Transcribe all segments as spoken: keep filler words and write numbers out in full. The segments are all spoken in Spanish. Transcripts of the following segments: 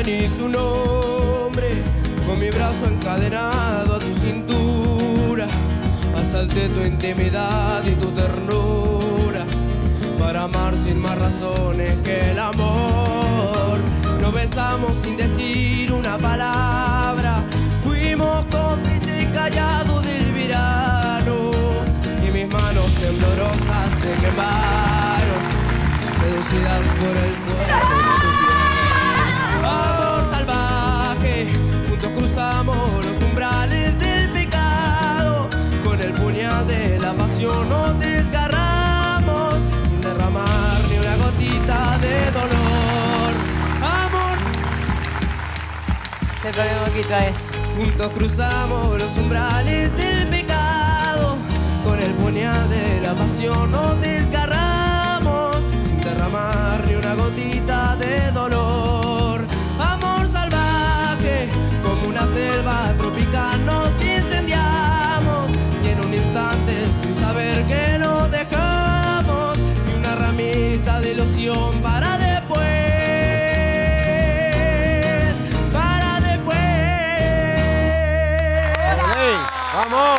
ni su nombre. Con mi brazo encadenado a tu cintura, asalté tu intimidad y tu ternura, para amar sin más razones que el amor. Nos besamos sin decir una palabra, fuimos cómplices callados del verano, y mis manos temblorosas se quemaron, seducidas por el fuego de tu piel. Amor salvaje, juntos cruzamos los umbrales del pecado, con el puñal de la pasión nos desgarramos, sin derramar ni una gotita de dolor. Amor, se pone un poquito ahí. Juntos cruzamos los umbrales del pecado, con el puñal de la pasión nos desgarramos, sin derramar ni una gotita de dolor. Amor salvaje, como una selva tropical nos incendiamos, y en un instante sin saber que nos dejamos, ni una ramita de ilusión para después, para después. ¡Hey! ¡Vamos!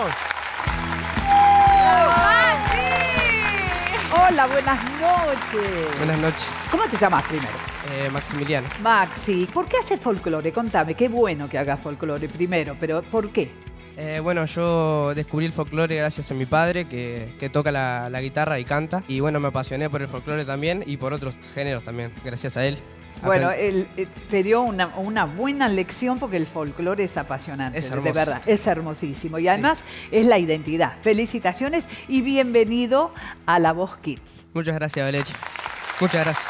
Hola, buenas noches. Buenas noches. ¿Cómo te llamas primero? Eh, Maximiliano. Maxi, ¿por qué haces folclore? Contame, qué bueno que hagas folclore primero, pero ¿por qué? Eh, bueno, yo descubrí el folclore gracias a mi padre, que, que toca la, la guitarra y canta. Y bueno, me apasioné por el folclore también y por otros géneros también, gracias a él. Bueno, Aprend- él eh, te dio una, una buena lección porque el folclore es apasionante, Es de hermoso. verdad, es hermosísimo. Y además es la identidad. Felicitaciones y bienvenido a La Voz Kids. Muchas gracias, Valeria. Muchas gracias.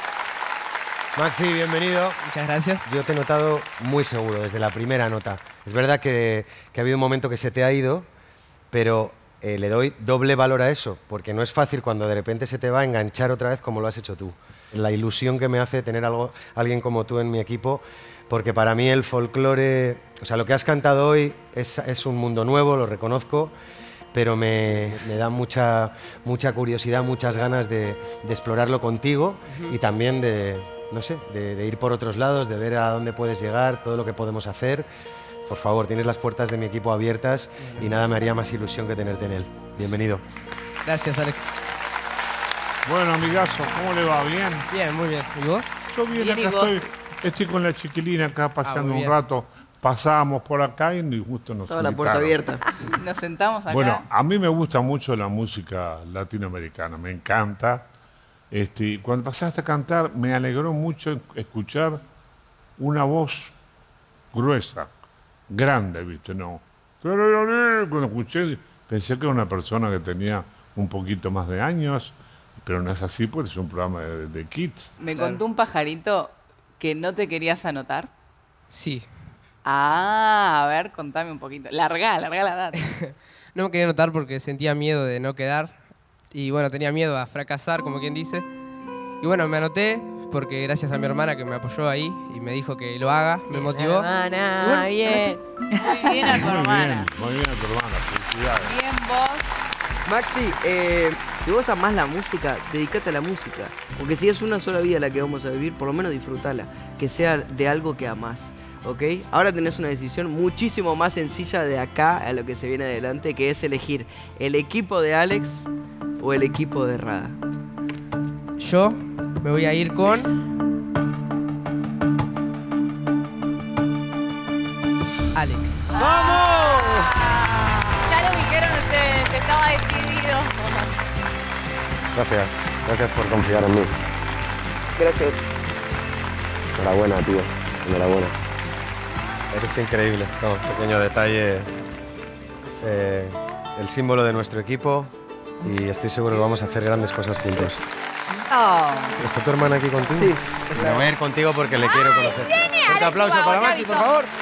Maxi, bienvenido. Muchas gracias. Yo te he notado muy seguro desde la primera nota. Es verdad que, que ha habido un momento que se te ha ido, pero eh, le doy doble valor a eso, porque no es fácil cuando de repente se te va a enganchar otra vez como lo has hecho tú. La ilusión que me hace tener algo, alguien como tú en mi equipo, porque para mí el folclore, o sea, lo que has cantado hoy es, es un mundo nuevo, lo reconozco, pero me, me da mucha, mucha curiosidad, muchas ganas de, de explorarlo contigo y también de, no sé, de, de ir por otros lados, de ver a dónde puedes llegar, todo lo que podemos hacer. Por favor, tienes las puertas de mi equipo abiertas y nada me haría más ilusión que tenerte en él. Bienvenido. Gracias, Alex. Bueno, amigazo, ¿cómo le va? ¿Bien? Bien, muy bien. ¿Y vos? Yo bien, Bien, ¿y acá vos? estoy, estoy con la chiquilina acá paseando muy un bien. rato. Pasábamos por acá y justo nos Estaba la puerta invitaron. abierta. Nos sentamos acá. Bueno, a mí me gusta mucho la música latinoamericana, me encanta. Este, y cuando pasaste a cantar, me alegró mucho escuchar una voz gruesa, grande, ¿viste? No. Cuando escuché, pensé que era una persona que tenía un poquito más de años, pero no es así porque es un programa de, de kids. Me contó un pajarito que no te querías anotar. Sí. Ah, a ver, contame un poquito. Larga, larga la data. No me quería anotar porque sentía miedo de no quedar. Y bueno, tenía miedo a fracasar, como quien dice. Y bueno, me anoté porque gracias a mi hermana que me apoyó ahí y me dijo que lo haga, me motivó. Hermana, Y bueno, bien. Muy bien a tu Muy hermana. bien, muy bien a tu hermana, felicidades. Bien vos. Maxi, eh, si vos amás la música, dedicate a la música. Porque si es una sola vida la que vamos a vivir, por lo menos disfrutala. Que sea de algo que amás. ¿Ok? Ahora tenés una decisión muchísimo más sencilla de acá a lo que se viene adelante, que es elegir el equipo de Alex o el equipo de Rada. Yo me voy a ir con... Alex. Ya lo dijeron ustedes, estaba decidido. Gracias. Gracias por confiar en mí. Gracias. Enhorabuena, tío. Enhorabuena. Eres increíble. No, pequeño detalle. Eh, el símbolo de nuestro equipo y estoy seguro que vamos a hacer grandes cosas juntos. Oh, ¿Está tu hermana aquí contigo? Sí. Me voy a ir contigo porque le quiero conocer. Un aplauso para Maxi, por favor.